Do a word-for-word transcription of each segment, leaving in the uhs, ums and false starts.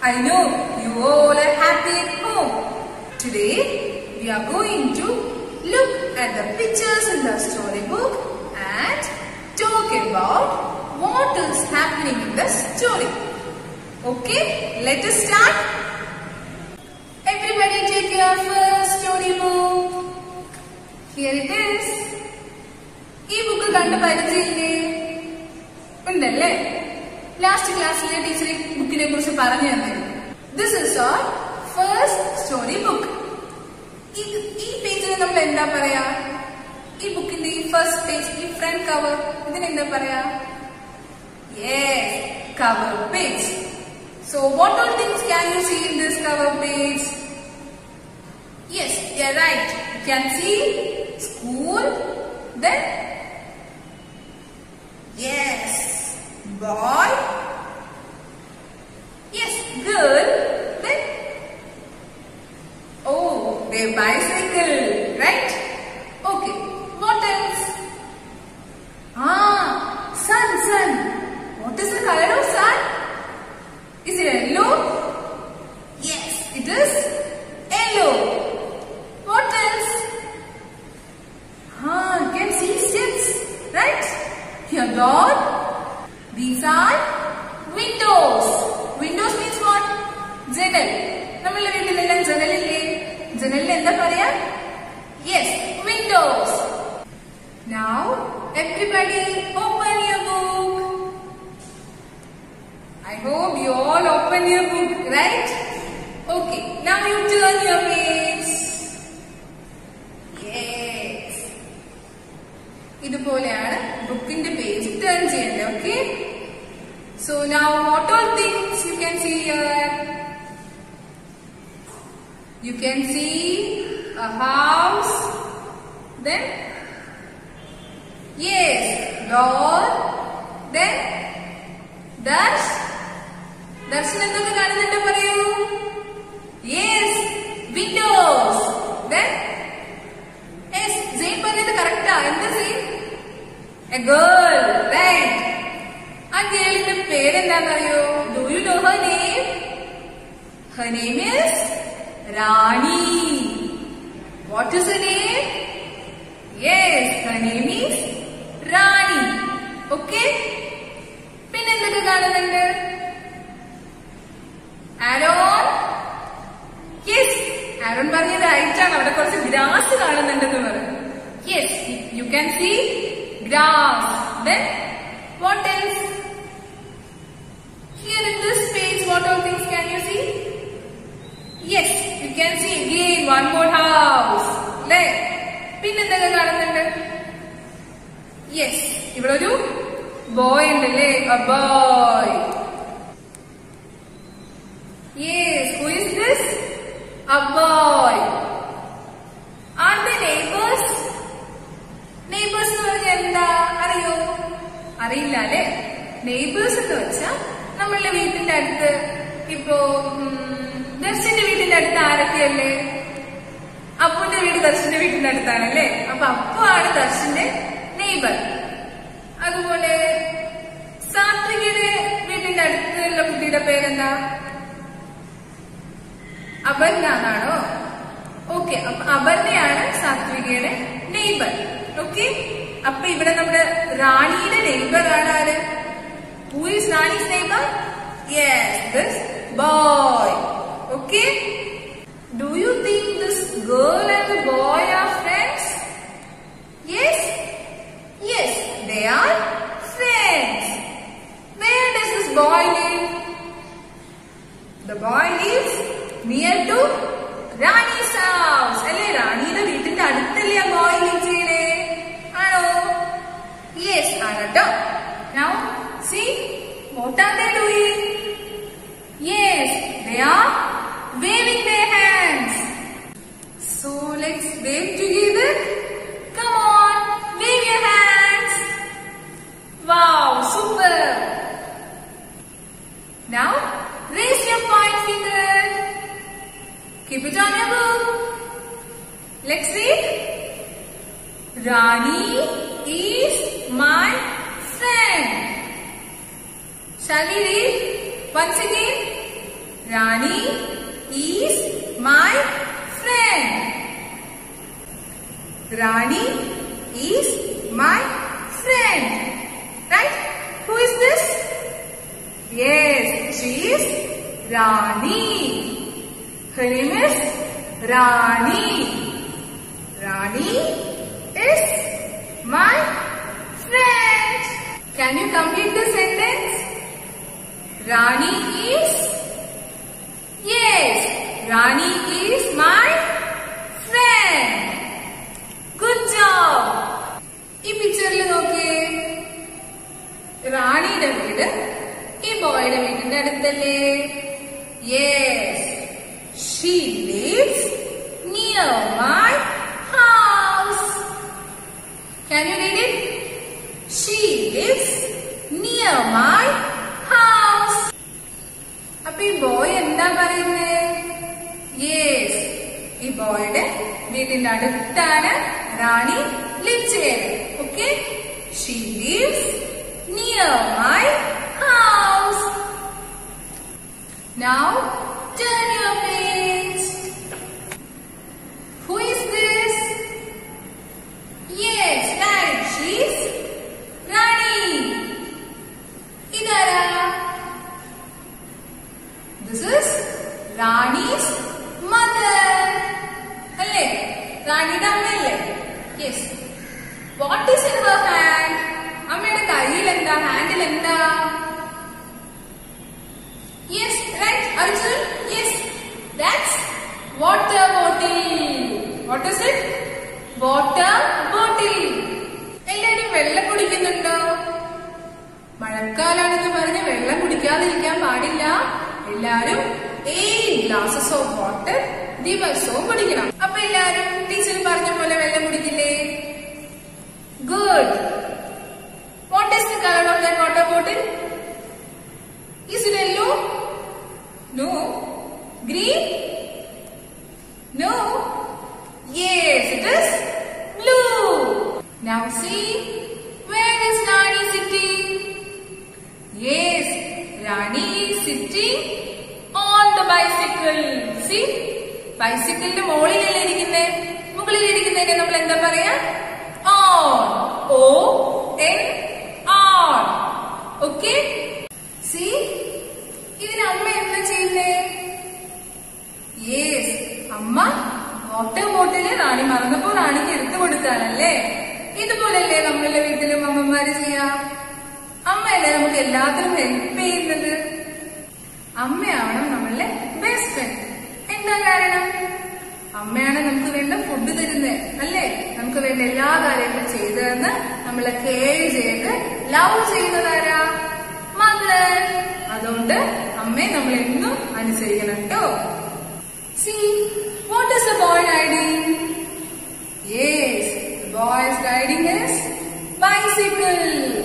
I know you all are happy at home. Today we are going to look at the pictures in the storybook and talk about what is happening in the story. Okay, let us start. Everybody take your first storybook. Here it is. This book is kandu parijayille undalle. Last class le teacher book ne kurichu paranju thannu. This is our first storybook. Ee page il nammal endha paraya? Ee book inde first page, ee front cover idine endha paraya? Yes, cover page. So what all things can you see in this cover page? Yes, you are right. You can see school, then yes, boy, yes, girl, then oh, their bicycle, right? Okay, what else? Ah, sun, sun. What is the color of sun? Is it yellow? Yes, it is yellow. What else? Ah, you can see steps, right? Here, door. These are windows. Windows means what? Janal. Nammude veettilella janal ille. Janal endha paraya? Yes, windows. Now, everybody open your book. I hope you all open your book, right? Okay, now you turn your page. Yes. ഇതുപോലെയാണ് ബുക്കിന്റെ page turn ചെയ്യേണ്ടത്. Okay, so now what all things you can see here? You can see a house, then yes door, then Darsh. Darshan എന്തൊക്കെ കാണുന്നുണ്ട് പറയൂ? Yes, windows. Then yes, same പറഞ്ഞത് കറക്റ്റാ. എന്താ same? A girl, right. ആ ഗേളിന്റെ പേരെന്താണെന്നറിയോ? Do you know her name? Her name is Rani. What is her name? Yes, her name is Rani. Okay, പിന്നെന്തൊക്കെ കാണുന്നുണ്ട്? ആരോൺ. യെസ്, ആരോൺ പറഞ്ഞത് റൈറ്റാണ്. അവിടെ കുറച്ച് ഗ്രാസ് കാണുന്നുണ്ടെന്ന് പറഞ്ഞു. Yes, you can see grass. Then what else? Here in this page, what all things can you see? Yes, you can see again one more house. അല്ലേ? പിന്നെന്തൊക്കെ കാണുന്നുണ്ട്? യെസ്, ഇവിടെ ഒരു ബോയ് ഉണ്ടല്ലേ? A boy. Yes, who is this? A boy. Are they neighbors? Neighbors എന്ന് പറഞ്ഞാൽ എന്താ അറിയോ? അറിയില്ല അല്ലെ? നെയ്ബേഴ്സ് എന്ന് വെച്ചാൽ നമ്മളുടെ വീട്ടിന്റെ അടുത്ത്, ഇപ്പോ ദർശന്റെ വീട്ടിന്റെ അടുത്ത് ആരൊക്കെയല്ലേ? അപ്പുന്റെ വീട് ദർശന്റെ വീട്ടിന്റെ അടുത്താണല്ലേ? അപ്പൊ അപ്പു ആണ് ദർശന്റെ നെയ്ബർ. അതുപോലെ സാത്വികയുടെ വീട്ടിന്റെ അടുത്തുള്ള കുട്ടിയുടെ പേരെന്താ? അപർണ എന്നാണോ? ഓക്കെ, അപ്പൊ അപർണയാണ് സാത്വികയുടെ നെയ്ബർ. ഓക്കെ, അപ്പൊ ഇവിടെ നമ്മുടെ റാണിയുടെ നെയ്ബർ ആണ് ആര്? Who is Rani's neighbour? Yes, this boy. Okay, do you think this girl and the boy are friends? Yes, yes, they are friends. Where does this boy live? The boy lives near to Rani's house. അല്ലേ? റാണിയുടെ വീട്ടിന്റെ അടുത്തല്ലേ ആ boy live ചെയ്യണേ? ആണോ? Yes, ആണ് കേട്ടോ. Now see, what are they doing? Yes, they are waving their hands. So let's wave together. Come on, wave your hands. Wow, super. Now raise your point finger. Keep it on your book. Let's read. Rani is my friend. Shall we read once again? Rani is my friend. Rani is my friend. Right? Who is this? Yes, she is Rani. Her name is Rani. Rani is my friend. Can you complete the sentence? Rani is. Yes, Rani is my friend. Good job. ഈ പിക്ചറിൽ നോക്കിയേ, റാണിയുടെ വീട് ഈ ബോയുടെ വീടിന്റെ അടുത്തല്ലേ? Yes, she lives near my house. Can you read it? She lives near my house. അപ്പൊ ഈ ബോയ് എന്താ പറയുന്നേ? യെസ്, ഈ ബോയുടെ വീടിന്റെ അടുത്താണ് റാണി ലിവ് ചെയ്യുന്നത്. Okay, she lives near my house. Now turn your page. Who is this? Yes, right, she is Rani. ഇതാരാ? This is Rani's mother. അല്ലേ? റാണിയുടെ അമ്മയല്ലേ? Yes. What is in her hand? അമ്മയുടെ കയ്യിൽ എന്താ? ഹാൻഡിൽ എന്താ? Yes, right, Arjun? Yes, that's water bottle. What is it? Water bottle. എല്ലാവരും വെള്ളം കുടിക്കുന്നുണ്ടോ? മഴക്കാലാണെന്ന് പറഞ്ഞ് വെള്ളം കുടിക്കാതിരിക്കാൻ പാടില്ല. എല്ലാരും eight glasses of water ദിവസവും കുടിക്കണം. അപ്പൊ എല്ലാരും ടീച്ചർ പറഞ്ഞ പോലെ വെള്ളം കുടിക്കില്ലേ? Good. What is the color of that water bottle? Is it yellow? No. Green? No. Yes, it is blue. Now see, where is Rani sitting? Yes, Rani is sitting on the bicycle. See, bicycle മുകളിലല്ലേ ഇരിക്കുന്നേ? മുകളിൽ ഇരിക്കുന്നതിനെ നമ്മൾ എന്താ പറയാ? On. O N on. Okay? See, ഇതിന് അമ്മ എന്താ ചെയ്യുന്നേ? Yes, അമ്മ വാട്ടർ ബോട്ടില് റാണി മറന്നപ്പോ റാണിക്ക് എടുത്തു കൊടുക്കാനല്ലേ? ഇതുപോലല്ലേ നമ്മളുടെ വീട്ടിലും അമ്മമാര് ചെയ്യാ? അമ്മയല്ലേ നമുക്ക് എല്ലാത്തിനും ഹെൽപ്പ് ചെയ്യുന്നത്? അമ്മയാവണം നമ്മളുടെ ബെസ്റ്റ് ഫ്രണ്ട്. എന്താ കാരണം? അമ്മയാണ് നമുക്ക് വേണ്ട ഫുഡ് തരുന്നത് അല്ലേ? നമുക്ക് വേണ്ട എല്ലാ കാര്യങ്ങളും ചെയ്തു തന്ന് നമ്മളെ കെയർ ചെയ്ത് ലവ് ചെയ്യുന്നതാരാ? മദർ. അതുകൊണ്ട് അമ്മയെ നമ്മൾ എന്നും അനുസരിക്കണം കേട്ടോ. See, what is the boy riding? Yes, the boy is riding his bicycle.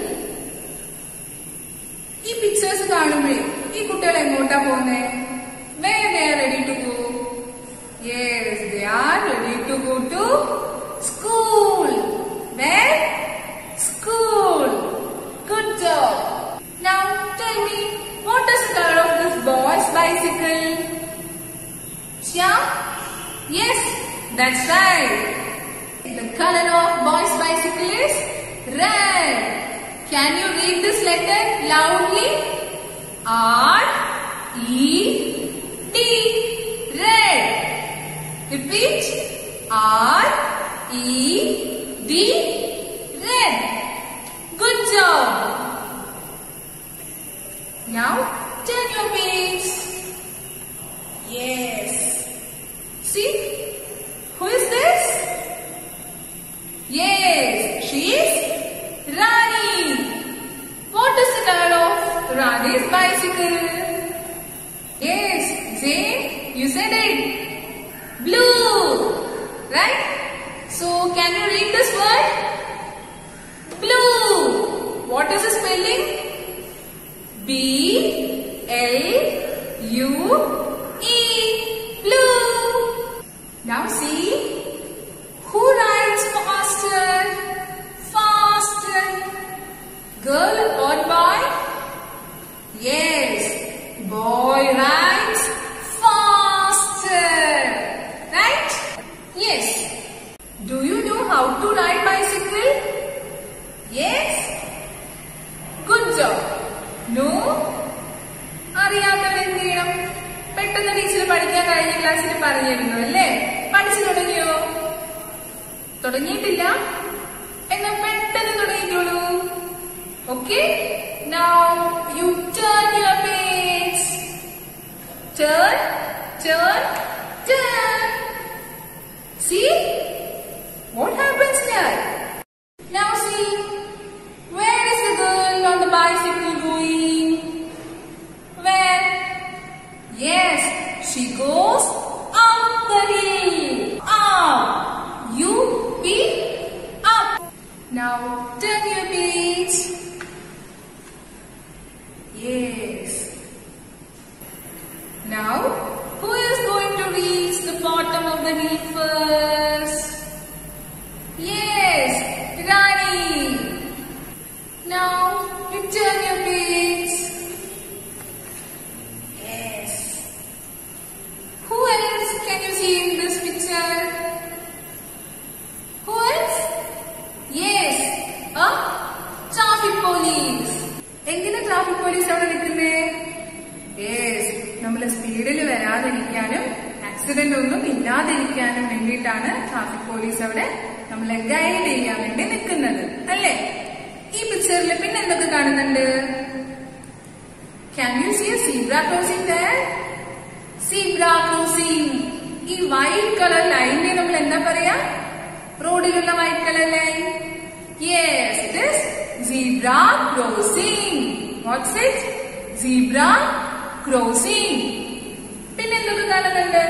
ഈ പിക്ചേഴ്സ് കാണുമ്പോഴേ ഈ കുട്ടികൾ എങ്ങോട്ടാ പോകുന്നേ? Where they are ready to go? Yes, they are ready to go to school. Where? School. Good job. Now tell me, what is the color of this boy's bicycle? Yeah? Yes, that's right. The color of boy's bicycle is red. Can you read this letter loudly? R E D. Red. Repeat. R E D. Red. Good job. Now turn your page. Yes. See? Who is this? Yes, she is Rani. What is the color of Rani's bicycle? Yes, Jane, you said it. Blue. Right? So, can you read this word? Blue. What is the spelling? B L U E. Blue. Now see, who rides faster? Faster. Girl or boy? Yes, boy rides job. No. അറിയാത്തവർ എന്ത് ചെയ്യണം? പെട്ടെന്ന് teacher പഠിക്കാൻ കഴിഞ്ഞ ക്ലാസ്സിൽ പറഞ്ഞിരുന്നു അല്ലേ? പഠിച്ചു തുടങ്ങിയോ? തുടങ്ങിയിട്ടില്ല? എന്നാ പെട്ടെന്ന് തുടങ്ങിക്കോളൂ. Okay? Now you turn your page. Turn, turn, turn. See? What happens here? Now see. Where is the girl on the bicycle going? Where? Yes, she goes up the hill. Up. U P up. Now turn your page. Yes. Now, who is going to reach the bottom of the hill first? Yes, Rani. Now, you turn your page. Yes. Who else can you see in this picture? Who else? Yes, a traffic police. എങ്ങനെ traffic police അവിടെ നിൽക്കുന്നേ? Yes, നമ്മള് സ്പീഡിൽ വരാതിരിക്കാനും accident ഒന്നും ഇല്ലാതിരിക്കാനും വേണ്ടിയിട്ടാണ് traffic police അവിടെ നമ്മളെ guide ചെയ്യാൻ വേണ്ടി നിൽക്കുന്നത് അല്ലേ? ഈ പിക്ചറിൽ പിന്നെ എന്തൊക്കെ കാണുന്നുണ്ട്? Can you see a zebra crossing there? Zebra crossing. ഈ വൈറ്റ് കളർ ലൈനിനെ നമ്മൾ എന്താ പറയാ? റോഡിലുള്ള white colour line. Yes, it is zebra crossing. What's it? Zebra crossing. പിന്നെ എന്തൊക്കെ കാണുന്നുണ്ട്?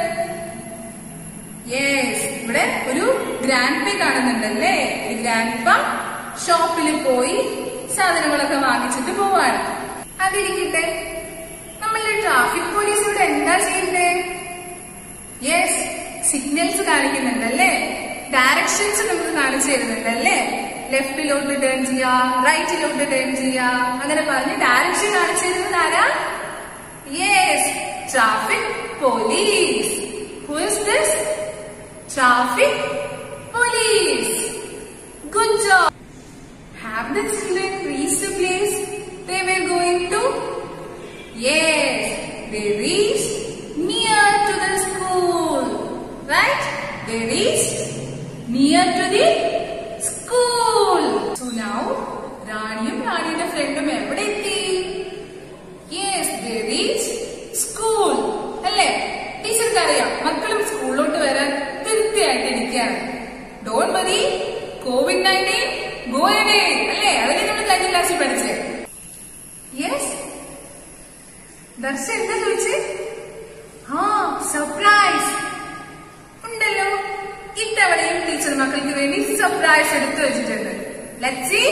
യെസ്, ഇവിടെ ഒരു ഗ്രാൻഡ് പേ കാണുന്നുണ്ടല്ലേ? ഒരു ഗ്രാൻഡ് പ ഷോപ്പിൽ പോയി സാധനങ്ങളൊക്കെ വാങ്ങിച്ചിട്ട് പോവാണ്. അതിരിക്കട്ടെ, നമ്മളുടെ ട്രാഫിക് പോലീസ് ഇവിടെ എന്താ ചെയ്യണ്ടേ? Yes, signals കാണിക്കുന്നുണ്ടല്ലേ? ഡയറക്ഷൻസ് നമുക്ക് കാണിച്ചു തരുന്നുണ്ടല്ലേ? ലെഫ്റ്റിലോട്ട് ടേൺ ചെയ്യാ, റൈറ്റിലോട്ട് ടേൺ ചെയ്യാ, അങ്ങനെ പറഞ്ഞ് ഡയറക്ഷൻ കാണിച്ചു തരുന്നത് ആരാ? Yes, traffic police. Who is this? Traffic police. Good job. Have the children reached the place they were going to? Yes, they reached near to the school. Right? They reached near to the school. So now, Ranium, Raniയുടെ ഫ്രണ്ടും എവിടെ എത്തി? Yes, they reached school. അല്ലേ? ടീച്ചർക്ക് അറിയാം മക്കളും സ്കൂളിലോട്ട് വരാൻ തീർച്ചയായിട്ടിരിക്കുകയാണ്. Don't worry, Covid nineteen go away അല്ലേ? അതല്ലേ നമ്മൾ കഴിഞ്ഞ ക്ലാസ്സിൽ പഠിച്ചേ. യെസ്, ദർശ എന്താ ചോദിച്ചേ? ആ, സർപ്രൈസ് ഉണ്ടല്ലോ. ഇത്തവണയും ടീച്ചർ മക്കൾക്ക് വേണ്ടി സർപ്രൈസ് എടുത്തു വെച്ചിട്ടുണ്ട്. Let's see.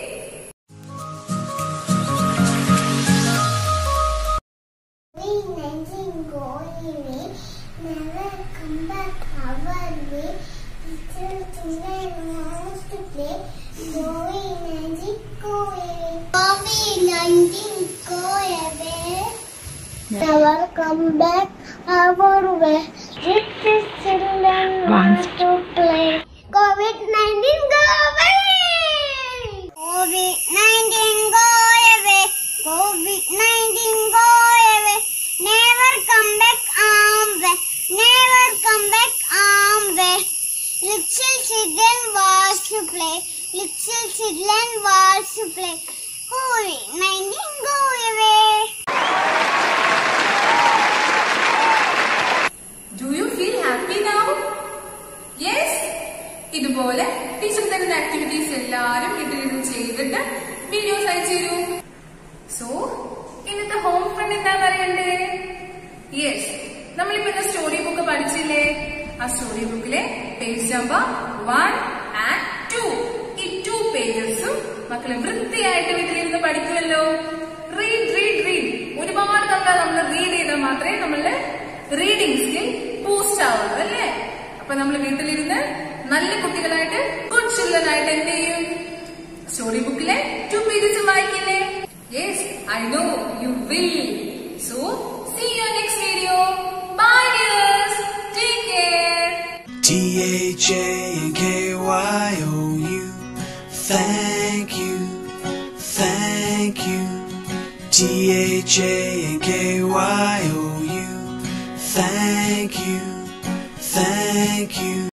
Never come back our way. Little children wants to play. Going and go away. COVID nineteen go away. Never come back our way. Little children wants to play. COVID nineteen go away. COVID nineteen go away. COVID nineteen go away. Never come back our way. Never come back our way. Little children wants to play. Little children wants to play. COVID nineteen go away. Do you feel happy now? Yes? ഇതുപോലെ teacher തരുന്ന activities എല്ലാരും വീട്ടിലിരുന്ന് ചെയ്തിട്ട് videos അയച്ചു തരൂ. So ഇന്നത്തെ home fund എന്താ പറയണ്ടേ? യെസ്, നമ്മളിപ്പോ സ്റ്റോറി ബുക്ക് പഠിച്ചില്ലേ? ആ സ്റ്റോറി ബുക്കിലെ page number one and two, ഈ ടു പേജസും മക്കളെ വൃത്തിയായിട്ട് വീട്ടിലിരുന്ന് പഠിക്കുമല്ലോ. റീഡ് റീഡ് റീഡ് ഒരുപാട് തവണ നമ്മൾ റീഡ് ചെയ്താൽ മാത്രമേ നമ്മളുടെ റീഡിംഗ് സ്കിൽ ബൂസ്റ്റ് ആവുള്ളൂ അല്ലേ? അപ്പൊ നമ്മൾ വീട്ടിലിരുന്ന് നല്ല കുട്ടികളായിട്ട് ഗുഡ് ചിൽഡ്രൻ ആയിട്ട് എന്ത് ചെയ്യും? സ്റ്റോറി ബുക്കിലെ ടു പേജസ് വായിക്കില്ലേ? Yes, I know you will. So see you next video. Bye dears. Take care. T H A N K Y O U. Thank you. Thank you. T H A N K Y O U. Thank you, thank you.